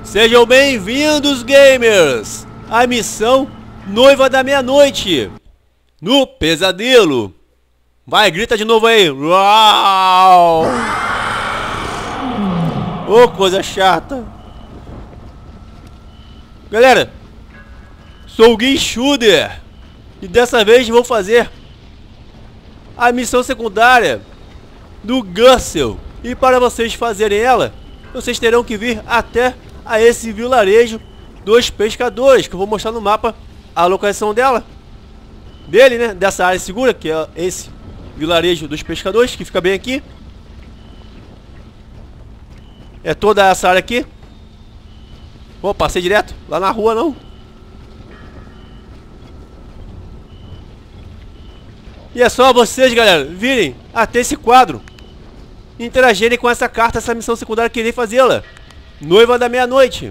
Sejam bem-vindos, gamers, à missão Noiva da Meia-Noite, no Pesadelo. Vai, grita de novo aí. Uau! Ô, coisa chata. Galera, sou o Guinchuder e dessa vez vou fazer a missão secundária do Gussel. E para vocês fazerem ela, vocês terão que vir até a esse vilarejo dos pescadores, que eu vou mostrar no mapa a localização dele, né, dessa área segura, que é esse vilarejo dos pescadores, que fica bem aqui. É toda essa área aqui. Pô, passei direto, lá na rua não. E é só vocês, galera, virem até esse quadro, interagirem com essa carta, essa missão secundária que irei fazê-la. Noiva da Meia-Noite.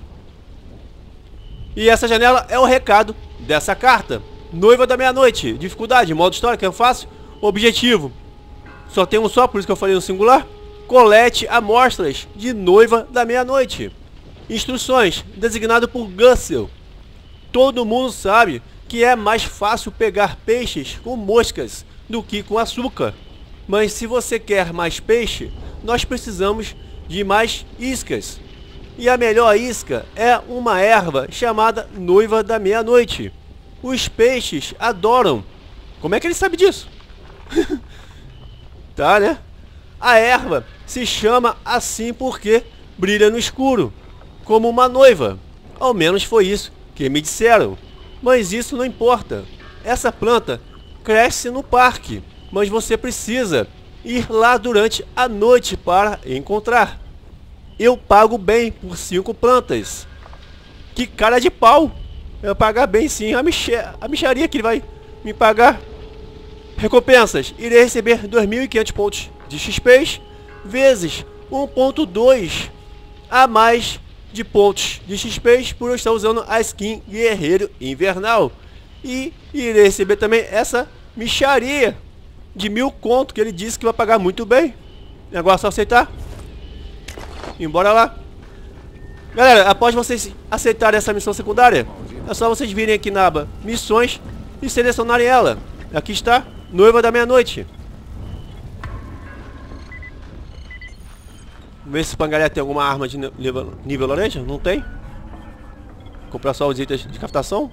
E essa janela é o recado dessa carta. Noiva da Meia-Noite. Dificuldade, modo história, que é fácil. Objetivo, só tem um só, por isso que eu falei no singular. Colete amostras de Noiva da Meia-Noite. Instruções, designado por Gussel. Todo mundo sabe que é mais fácil pegar peixes com moscas do que com açúcar. Mas se você quer mais peixe, nós precisamos de mais iscas. E a melhor isca é uma erva chamada Noiva da Meia-Noite. Os peixes adoram. Como é que ele sabe disso? Tá, né? A erva se chama assim porque brilha no escuro, como uma noiva. Ao menos foi isso que me disseram. Mas isso não importa. Essa planta cresce no parque, mas você precisa ir lá durante a noite para encontrar. Eu pago bem por 5 plantas. Que cara de pau. Eu pagar bem sim. A micharia que ele vai me pagar. Recompensas. Irei receber 2.500 pontos de XP vezes 1.2 a mais de pontos de XP por eu estar usando a skin Guerreiro Invernal. E irei receber também essa micharia de 1000 conto que ele disse que vai pagar muito bem. Agora é só aceitar. Embora lá. Galera, após vocês aceitarem essa missão secundária, é só vocês virem aqui na aba Missões e selecionarem ela. Aqui está, Noiva da Meia-Noite. Vamos ver se o Pangaré tem alguma arma de nível laranja. Não tem. Comprar só os itens de captação.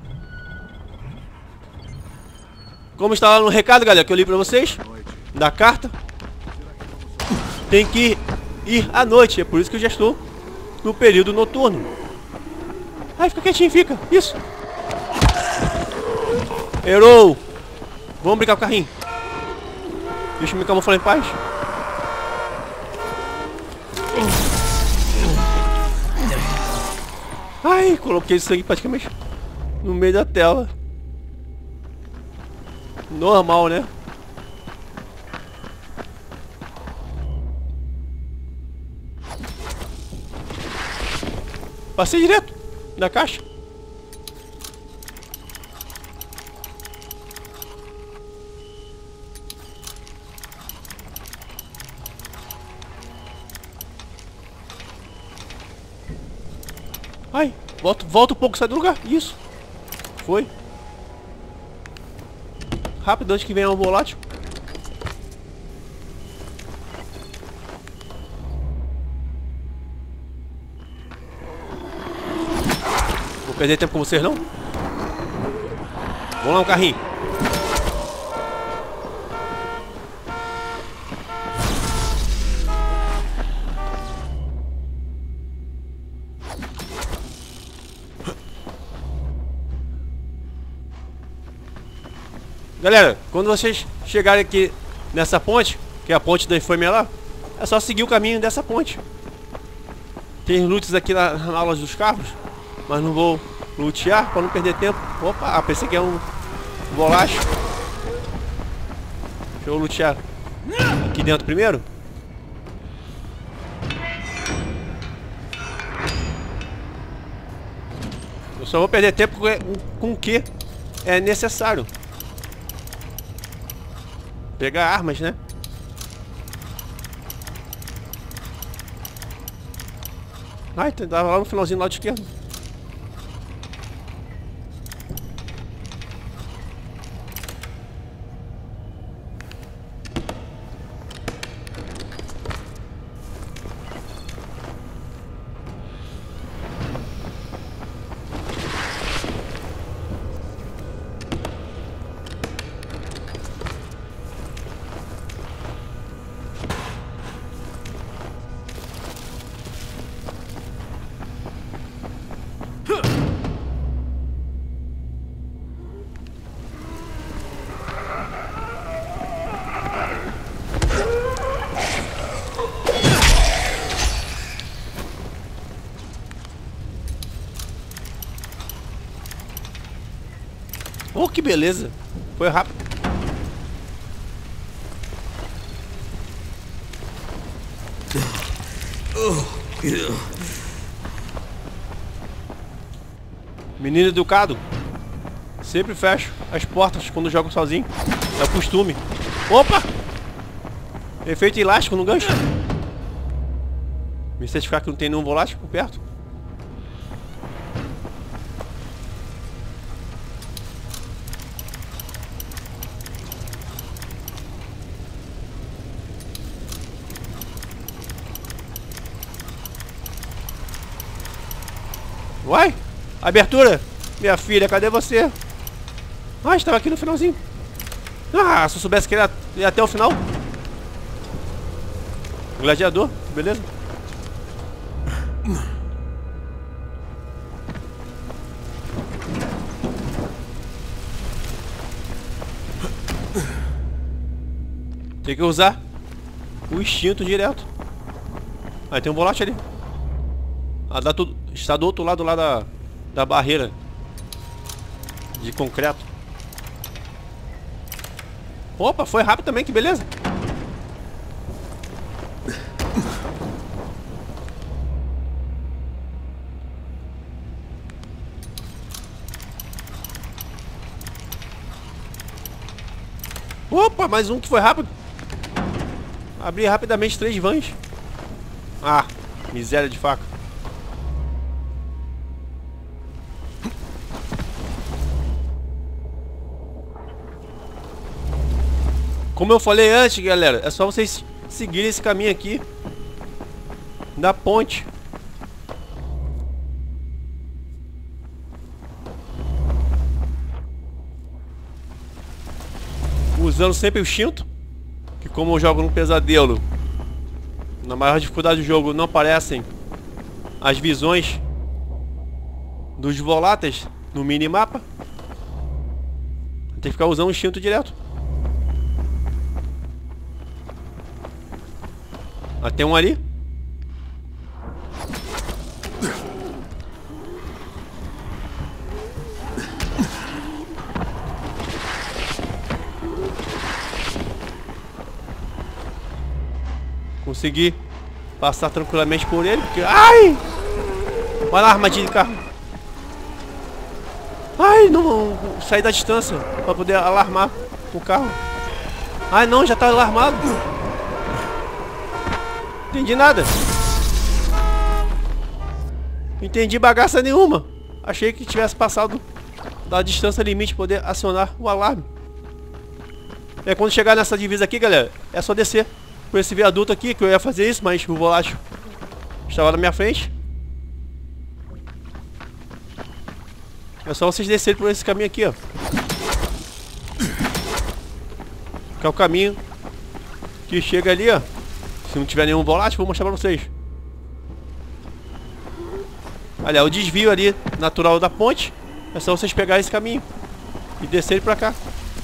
Como está lá no recado, galera, que eu li pra vocês, da carta, tem que ir à noite. É por isso que eu já estou no período noturno. Ai, fica quietinho, fica. Isso. Errou. Vamos brincar com o carrinho. Deixa eu me camuflar em paz. Ai, coloquei isso aqui praticamente no meio da tela. Normal, né? Passei direto na caixa. Ai, volta um pouco, sai do lugar. Isso. Foi. Rápido antes que venha um volátil. Vou perder tempo com vocês não. Vamos lá, um carrinho. Galera, quando vocês chegarem aqui nessa ponte, que é a ponte da infâmia lá, é só seguir o caminho dessa ponte. Tem loots aqui na aula dos carros, mas não vou lutear para não perder tempo. Opa, pensei que é um bolacho. Deixa eu lutear aqui dentro primeiro. Eu só vou perder tempo com o que é necessário. Pegar armas, né? Ai, tava lá no finalzinho do lado esquerdo. Oh, que beleza. Foi rápido. Menino educado. Sempre fecho as portas quando jogo sozinho. É o costume. Opa! Efeito elástico no gancho. Me certificar que não tem nenhum volátil por perto. Uai! Abertura! Minha filha, cadê você? Ah, estava aqui no finalzinho. Ah, se eu soubesse que ele ia até o final. Gladiador, beleza? Tem que usar o instinto direto. Aí tem um volátil ali. Ah, dá tudo. Está do outro lado lá da barreira de concreto. Opa, foi rápido também, que beleza. Opa, mais um que foi rápido. Abri rapidamente 3 vans. Ah, miséria de faca. Como eu falei antes, galera, é só vocês seguirem esse caminho aqui da ponte. Usando sempre o instinto, que como eu jogo no pesadelo, na maior dificuldade do jogo não aparecem as visões dos voláteis no minimapa. Tem que ficar usando o instinto direto. Ah, tem um ali. Consegui passar tranquilamente por ele, porque... Ai! Olha lá a armadilha de carro. Ai, não... Saí da distância pra poder alarmar o carro. Ai, não, já tá alarmado. Entendi nada. Entendi bagaça nenhuma. Achei que tivesse passado da distância limite para poder acionar o alarme. É, quando chegar nessa divisa aqui, galera, é só descer por esse viaduto aqui, que eu ia fazer isso, mas o volátil estava na minha frente. É só vocês descerem por esse caminho aqui, ó. Que é o caminho que chega ali, ó. Se não tiver nenhum volátil, vou mostrar pra vocês. Olha, o desvio ali natural da ponte. É só vocês pegarem esse caminho e descerem pra cá.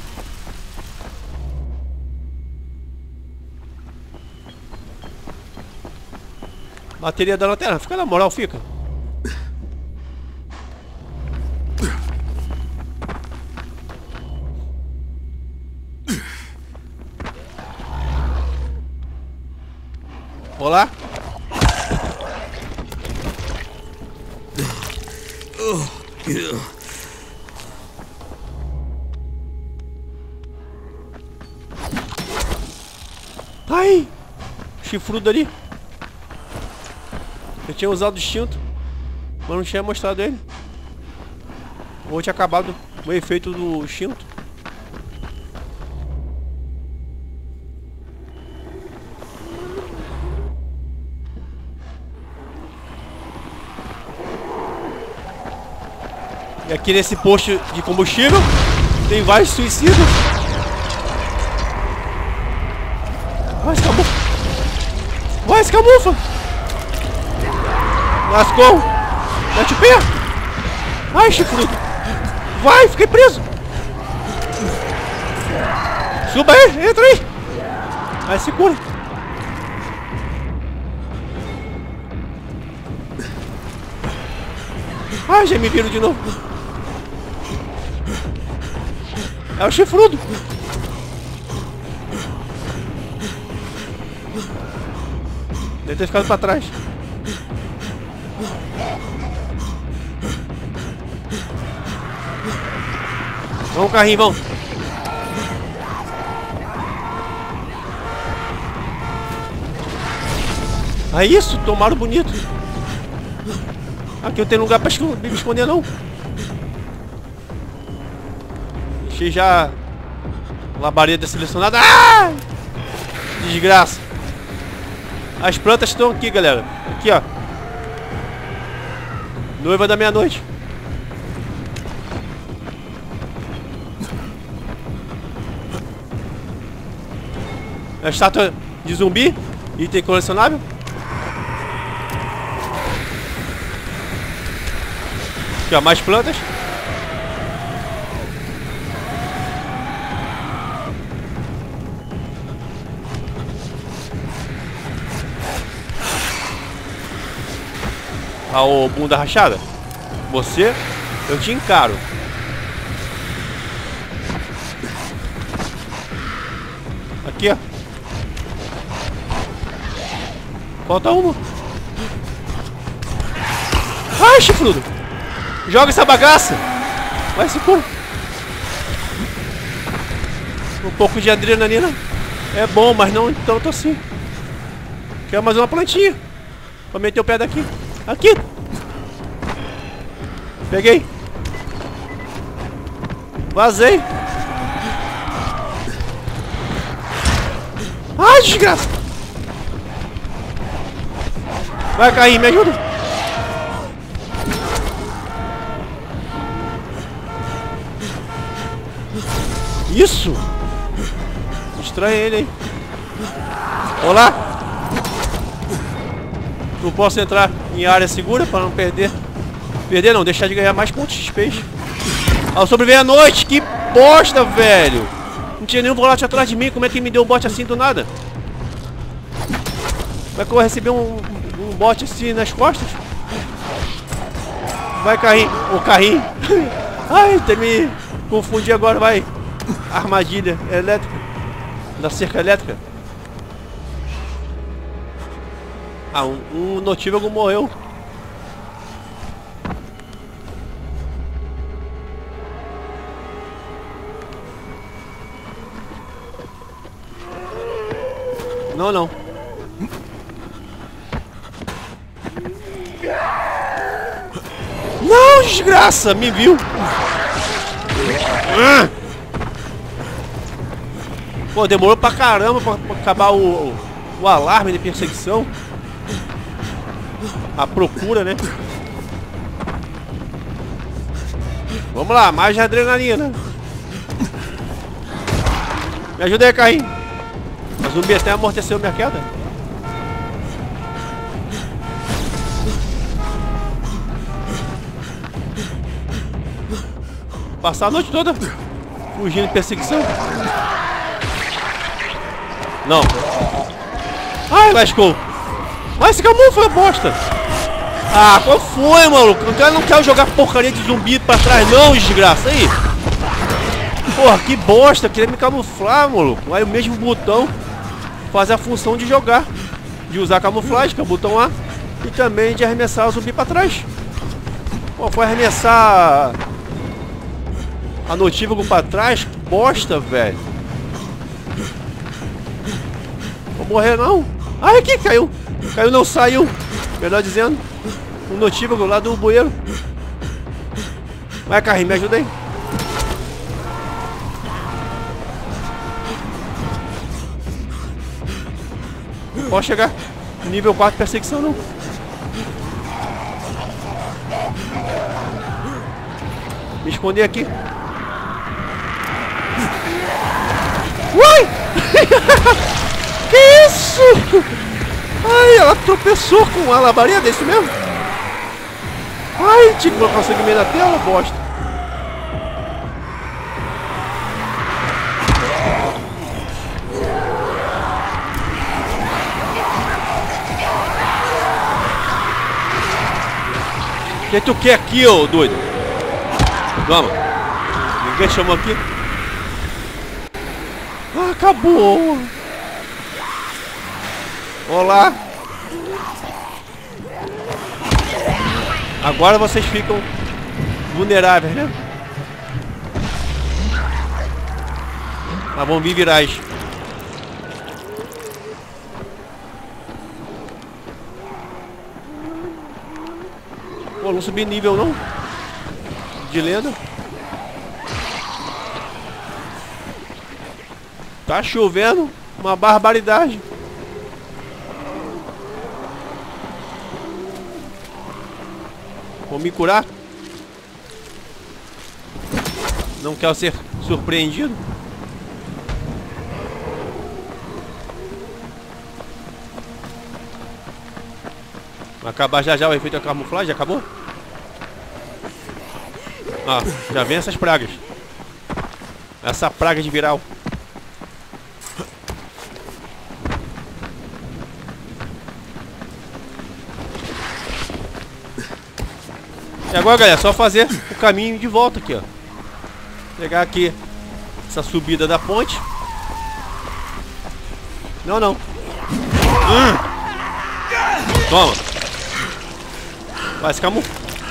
Bateria da lanterna, fica na moral, fica. Olá. Ai! Chifrudo ali. Eu tinha usado o instinto, mas não tinha mostrado ele. Ou tinha acabado o efeito do instinto. E aqui nesse posto de combustível tem vários suicidas. Vai, se camufla! Vai, se camufla! Lascou! Mete o pé! Ai, chifrudo! Vai, fiquei preso! Suba aí, entra aí! Vai, segura! Ai, já me viram de novo! É o chifrudo! Deve ter ficado pra trás. Vamos, carrinho, vamos. É isso, tomaram bonito. Aqui não tem lugar pra me esconder, não. Deixei já labareda selecionada. Ah! Desgraça. As plantas estão aqui, galera. Aqui, ó. Noiva da meia-noite. A estátua de zumbi. Item colecionável. Aqui, ó. Mais plantas. Ah, ô bunda rachada. Você, eu te encaro. Aqui, ó. Falta uma. Ai, chifrudo. Joga essa bagaça. Vai, se cura. Um pouco de adrenalina é bom, mas não tanto assim. Quero mais uma plantinha pra meter o pé daqui. Aqui. Peguei. Vazei. Ai, desgraça. Vai cair, me ajuda. Isso. Distrai ele aí. Olá. Não posso entrar em área segura para não perder. Perder não, deixar de ganhar mais pontos de XP. Ah, sobreviver à noite. Que bosta, velho. Não tinha nenhum volátil atrás de mim. Como é que me deu o bote assim do nada? Como é que eu vou receber um bote assim nas costas? Vai, carrinho. Ô, carrinho. Ai, até me confundi agora, vai. Armadilha elétrica. Da cerca elétrica. Ah, um notívago morreu. Não, não. Não, desgraça! Me viu! Pô, demorou pra caramba pra acabar o alarme de perseguição. A procura, né? Vamos lá, mais adrenalina. Me ajuda aí, carrinho. O zumbi até amorteceu minha queda. Passar a noite toda fugindo de perseguição. Não. Ai, lascou. Vai, se camufla, bosta. Ah, qual foi, maluco? O cara não quer jogar porcaria de zumbi pra trás, não, desgraça. Aí. Porra, que bosta. Queria me camuflar, maluco. Aí o mesmo botão faz a função de jogar. De usar camuflagem, que é o botão A. E também de arremessar o zumbi pra trás. Pô, foi arremessar a notívago pra trás. Que bosta, velho. Vou morrer, não. Ai, aqui, caiu. Caiu, não saiu. Melhor dizendo, um notívago lá do bueiro. Vai, carrinho, me ajuda aí. Não pode chegar nível 4 perseguição, não. Me esconder aqui. Ui! Que isso? Ai, ela tropeçou com a labareda, é isso mesmo? Ai, tinha que colocar o sangue meio na tela, bosta. O que tu quer aqui, ô doido? Vamos. Ninguém chamou aqui. Ah, acabou. Olá. Agora vocês ficam vulneráveis, né? Mas vão vir virais. Pô, não subi nível não. De lenda. Tá chovendo. Uma barbaridade. Vou me curar. Não quero ser surpreendido. Vai acabar já já o efeito da camuflagem. Acabou? Ah, já vem essas pragas. Essa praga de viral. E agora, galera, é só fazer o caminho de volta aqui, ó. Pegar aqui essa subida da ponte. Não, não. Toma. Vai, se camufla.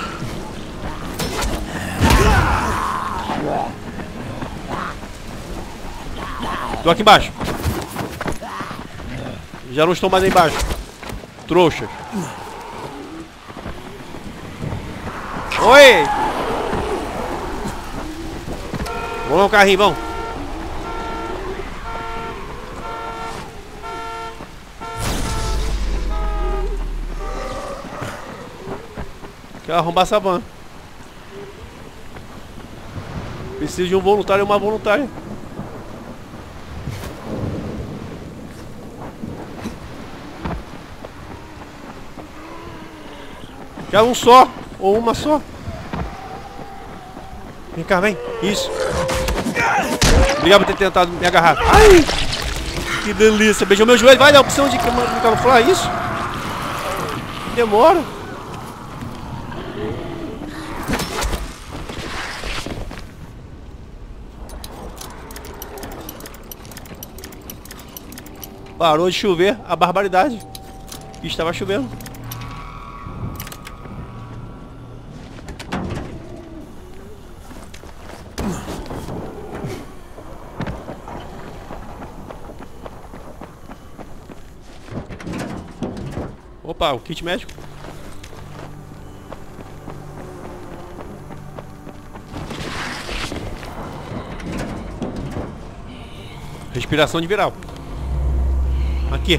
Tô aqui embaixo. Já não estou mais aí embaixo. Trouxas. Oi! Vamos lá, carrinho, vamos. Quero arrombar essa van. Preciso de um voluntário e uma voluntária. Quero um só, ou uma só. Vem cá, vem. Isso. Obrigado por ter tentado me agarrar. Ai! Que delícia. Beijou meu joelho. Vai dar a opção de camuflar isso? Demora. Parou de chover. A barbaridade. Estava chovendo. Opa, o kit médico. Respiração de viral. Aqui.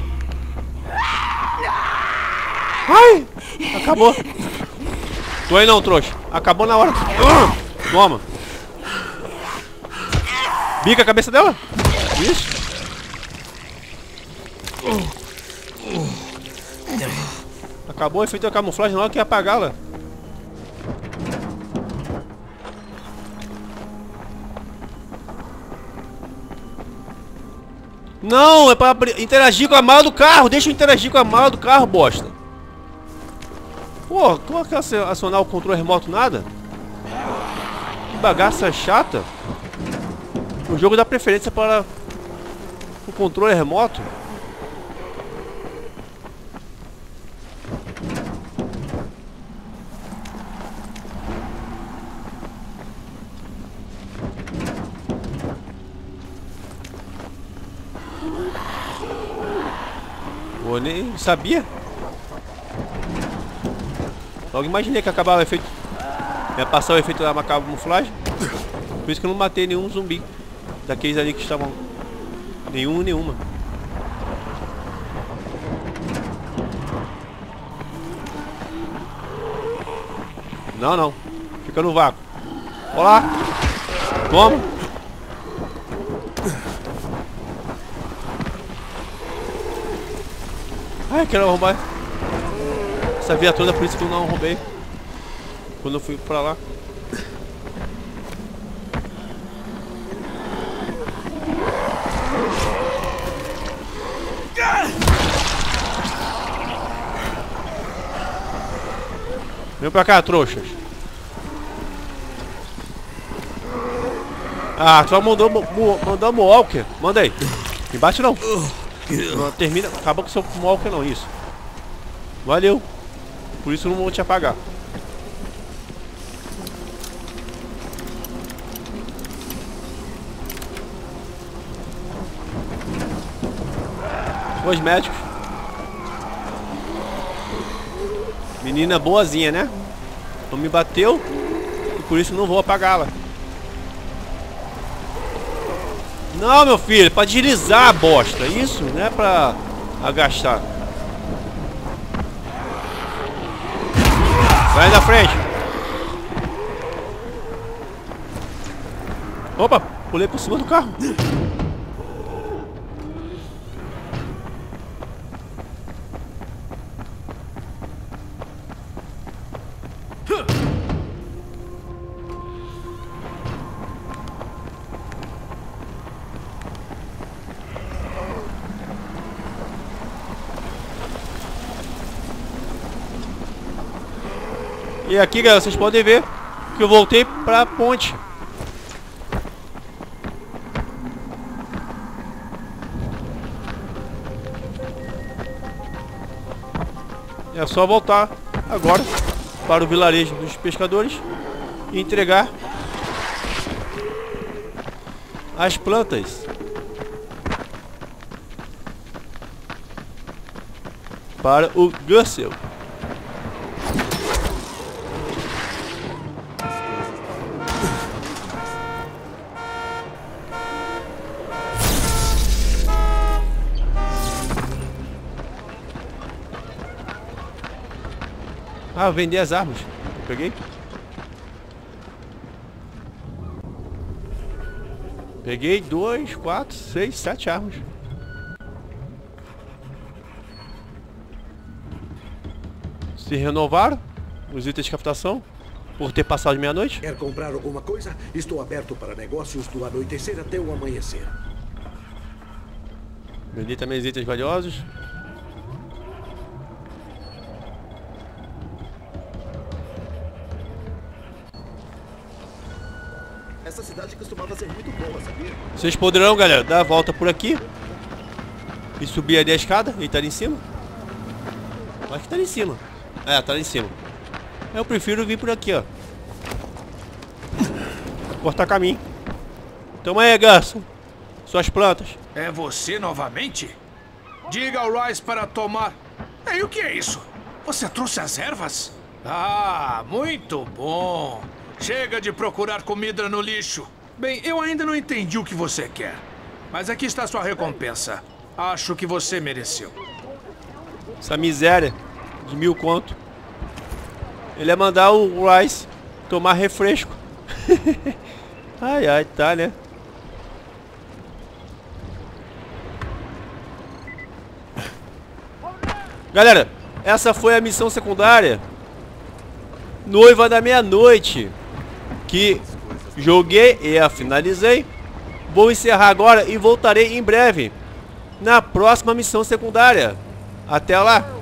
Ai! Acabou. Tô aí não, trouxa. Acabou na hora. Toma. Bica a cabeça dela. Isso. Acabou o efeito da camuflagem, não que ia apagá-la. Não, é pra interagir com a mala do carro. Deixa eu interagir com a mala do carro, bosta. Pô, tu não quer acionar o controle remoto nada? Que bagaça chata. O jogo dá preferência para o controle remoto. Pô, nem sabia. Logo imaginei que acabava o efeito. Ia passar o efeito da camuflagem. Por isso que eu não matei nenhum zumbi. Daqueles ali que estavam. Nenhuma. Não. Fica no vácuo. Olá. Toma. Ai, quero roubar essa viatura, por isso que eu não roubei quando eu fui pra lá. Vem pra cá, trouxas. Ah, só mandamos walker. Manda aí. Me bate não. Não termina. Acabou com o seu walker não, isso. Valeu. Por isso eu não vou te apagar. Os médicos. Menina boazinha, né? Não me bateu e por isso não vou apagá-la. Não, meu filho, é pra deslizar a bosta. Isso, não é pra agachar. Sai da frente. Opa, pulei por cima do carro. E aqui, galera, vocês podem ver que eu voltei pra ponte. É só voltar agora para o vilarejo dos pescadores e entregar as plantas para o Gussel. Ah, vender as armas. Peguei. Peguei 2, 4, 6, 7 armas. Se renovaram os itens de captação por ter passado de meia-noite. Quer comprar alguma coisa? Estou aberto para negócios do anoitecer até o amanhecer. Vendi também os itens valiosos. Essa cidade costumava ser muito boa, sabia? Vocês poderão, galera, dar a volta por aqui e subir ali a escada. Ele tá ali em cima. Acho que tá ali em cima. É, tá ali em cima. Eu prefiro vir por aqui, ó. Cortar caminho. Toma aí, Garça. Suas plantas. É você novamente? Diga ao Rice para tomar. E o que é isso? Você trouxe as ervas? Ah, muito bom. Chega de procurar comida no lixo. Bem, eu ainda não entendi o que você quer. Mas aqui está a sua recompensa. Acho que você mereceu. Essa miséria de 1000 conto. Ele ia mandar o Rice tomar refresco. Ai, ai, tá, né? Galera, essa foi a missão secundária Noiva da Meia-Noite, que joguei e a finalizei. Vou encerrar agora e voltarei em breve na próxima missão secundária. Até lá!